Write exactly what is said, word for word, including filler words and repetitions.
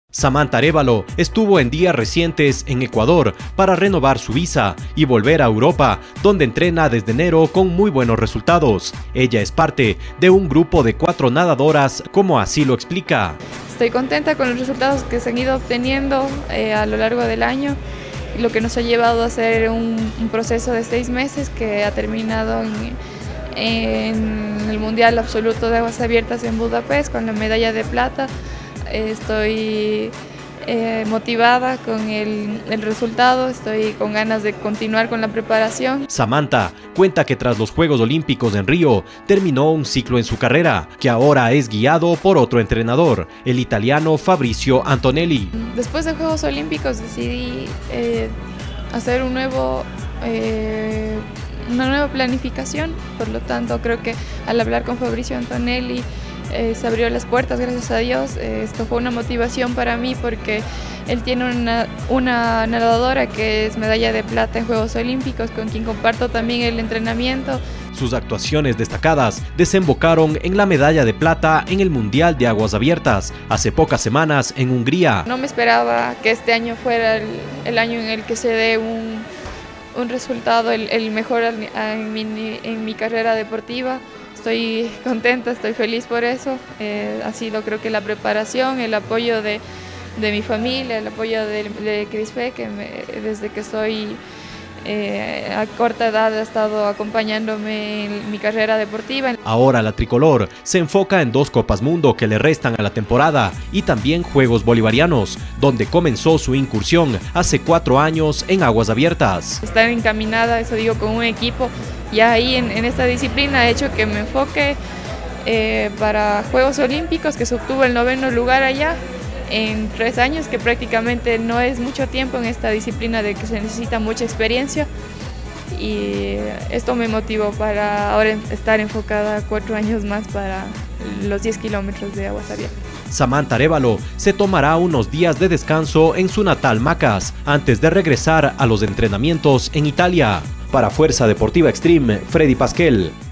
Samantha Arévalo estuvo en días recientes en Ecuador para renovar su visa y volver a Europa, donde entrena desde enero con muy buenos resultados. Ella es parte de un grupo de cuatro nadadoras, como así lo explica. Estoy contenta con los resultados que se han ido obteniendo eh, a lo largo del año, lo que nos ha llevado a hacer un, un proceso de seis meses que ha terminado en, en el Mundial Absoluto de Aguas Abiertas en Budapest con la medalla de plata. Estoy eh, motivada con el, el resultado, estoy con ganas de continuar con la preparación. Samantha cuenta que tras los Juegos Olímpicos en Río terminó un ciclo en su carrera, que ahora es guiado por otro entrenador, el italiano Fabrizio Antonelli. Después de Juegos Olímpicos decidí eh, hacer un nuevo, eh, una nueva planificación, por lo tanto creo que al hablar con Fabrizio Antonelli Eh, se abrió las puertas, gracias a Dios. Eh, esto fue una motivación para mí porque él tiene una, una nadadora que es medalla de plata en Juegos Olímpicos, con quien comparto también el entrenamiento. Sus actuaciones destacadas desembocaron en la medalla de plata en el Mundial de Aguas Abiertas hace pocas semanas en Hungría. No me esperaba que este año fuera el, el año en el que se dé un, un resultado, el, el mejor en mi, en mi carrera deportiva. Estoy contenta, estoy feliz por eso. Eh, ha sido, creo que la preparación, el apoyo de, de mi familia, el apoyo de, de Crispe, que me, desde que soy eh, a corta edad ha estado acompañándome en mi carrera deportiva. Ahora la tricolor se enfoca en dos Copas Mundo que le restan a la temporada y también Juegos Bolivarianos, donde comenzó su incursión hace cuatro años en Aguas Abiertas. Estar encaminada, eso digo, con un equipo ya ahí en, en esta disciplina ha hecho que me enfoque eh, para Juegos Olímpicos, que se obtuvo el noveno lugar allá en tres años, que prácticamente no es mucho tiempo en esta disciplina de que se necesita mucha experiencia, y esto me motivó para ahora estar enfocada cuatro años más para los diez kilómetros de Aguas Abiertas. Samantha Arévalo se tomará unos días de descanso en su natal Macas antes de regresar a los entrenamientos en Italia. Para Fuerza Deportiva Extreme, Freddy Pasquel.